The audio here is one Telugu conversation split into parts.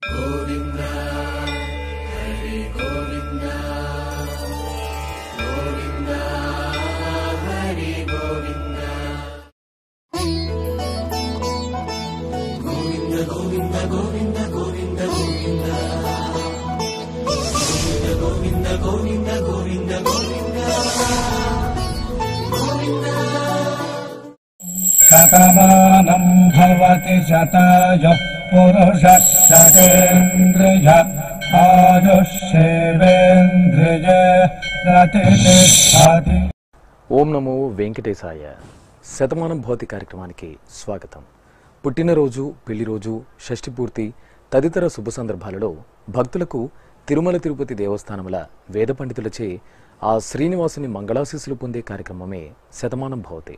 शतमानं भवति शतायुः पुरुषः शतेन्द्रिय आयुष्येवेन्द्रिये प्रतिष्ठति। ఓం నమో వెంకటేశాయ. శతమానం భవతి కార్యక్రమానికి స్వాగతం. పుట్టినరోజు, పెళ్లిరోజు, షష్ఠి పూర్తి తదితర శుభ సందర్భాలలో భక్తులకు తిరుమల తిరుపతి దేవస్థానముల వేద పండితులచే ఆ శ్రీనివాసుని మంగళాశీస్సులు పొందే కార్యక్రమమే శతమానం భవతి.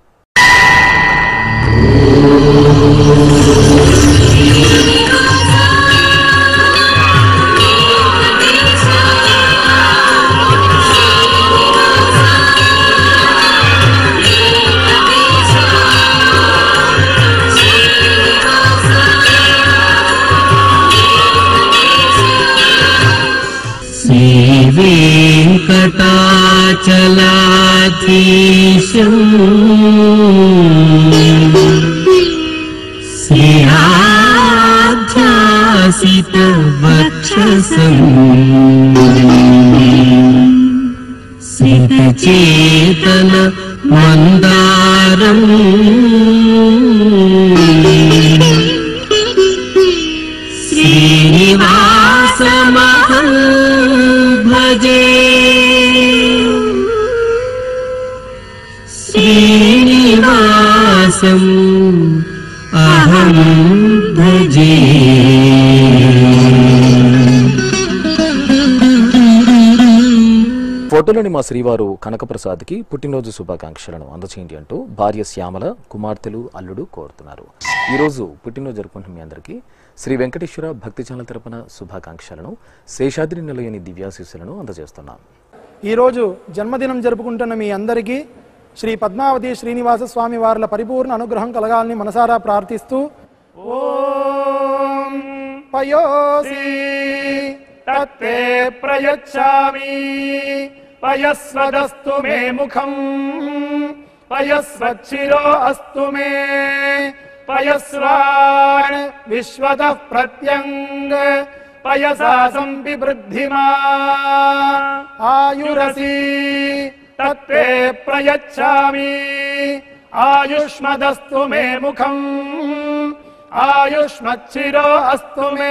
శ్రీవేంకటాచలాధీశం శ్రీయాధ్యాసితవక్షసం శ్రీతచేతన మందారం శ్రీనివాసమహం భజే. శ్రీనివాసం అహం భజే. ఫోటోలోని మా శ్రీవారు కనకప్రసాద్కి పుట్టినరోజు శుభాకాంక్షలను అందచేయండి అంటూ భార్య శ్యామల, కుమార్తెలు, అల్లుడు కోరుతున్నారు. ఈరోజు పుట్టినరోజు జరుపుకుంటున్న మీ అందరికీ శ్రీ వెంకటేశ్వర భక్తి ఛానల్ తరపున శుభాకాంక్షలను, శేషాద్రి నిలయని దివ్యాశీస్సులను అందజేస్తున్నాం. ఈరోజు జన్మదినం జరుపుకుంటున్న మీ అందరికీ శ్రీ పద్మావతి శ్రీనివాస స్వామి వార్ల పరిపూర్ణ అనుగ్రహం కలగాలని మనసారా ప్రార్థిస్తూ ఓం పయోసి తత్తే ప్రయచ్ఛామి పయస్వదస్తు మే ముఖం పయస్వచ్చిరో అస్తు మే పయస్వాన్ విశ్వతః ప్రత్యంగ పయసా సంపివృద్ధిమా ఆయురసి తత్తే ప్రయచ్ఛామి ఆయుష్మదస్తు మే ముఖం ఆయుష్మచ్చిరో అస్తు మే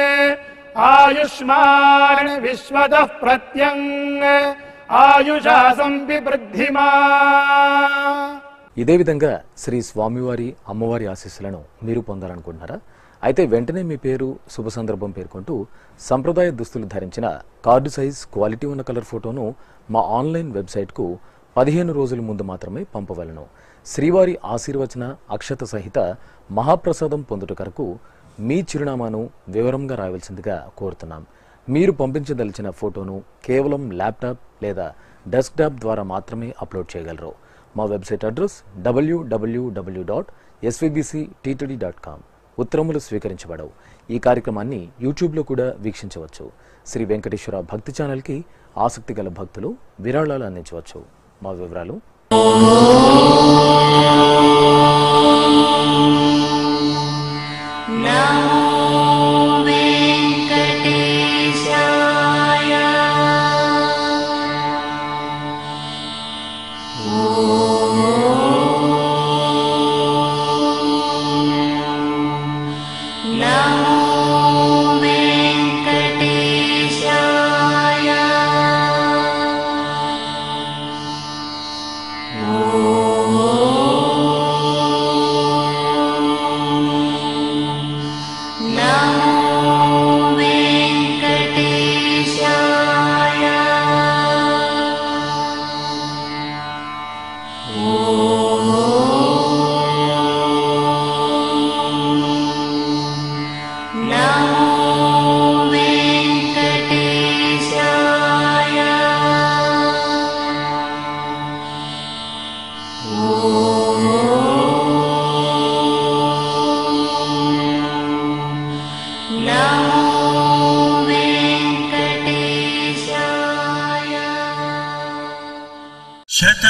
ఆయుష్మాన్ విశ్వతః ప్రత్యంగ ఆయుషా సంపివృద్ధిమా. ఇదే విధంగా శ్రీ స్వామివారి, అమ్మవారి ఆశీస్సులను మీరు పొందాలనుకుంటున్నారా? అయితే వెంటనే మీ పేరు, శుభ సందర్భం పేర్కొంటూ సంప్రదాయ దుస్తులు ధరించిన కార్డు సైజ్, క్వాలిటీ ఉన్న కలర్ ఫోటోను మా ఆన్లైన్ వెబ్సైట్కు 15 రోజుల ముందు మాత్రమే పంపవలను. శ్రీవారి ఆశీర్వచన అక్షత సహిత మహాప్రసాదం పొందుట కొరకు మీ చిరునామాను వివరంగా రాయవలసిందిగా కోరుతున్నాం. మీరు పంపించదలిచిన ఫోటోను కేవలం ల్యాప్టాప్ లేదా డెస్క్టాప్ ద్వారా మాత్రమే అప్లోడ్ చేయగలరు. మా వెబ్సైట్ అడ్రస్ www.svbcttd.com. ఉత్తరములు స్వీకరించబడవు. ఈ కార్యక్రమాన్ని యూట్యూబ్లో కూడా వీక్షించవచ్చు. శ్రీ వెంకటేశ్వర భక్తి ఛానల్కి ఆసక్తి గల భక్తులు విరాళాలు అందించవచ్చు. మా వివరాలు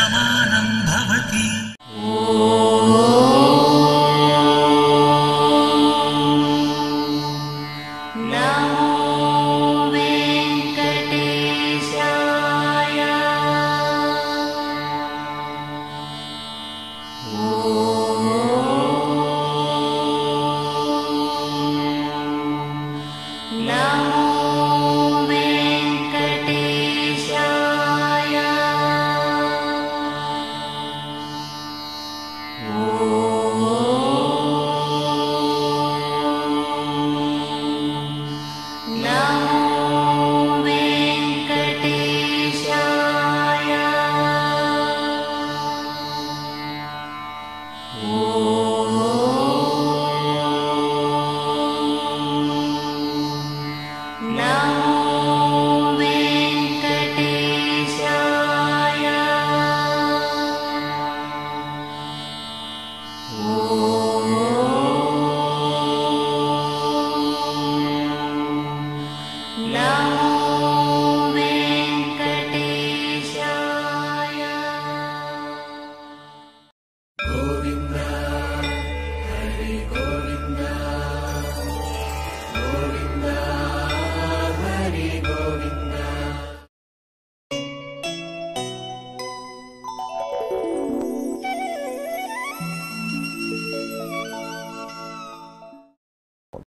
समानं भवति। Oh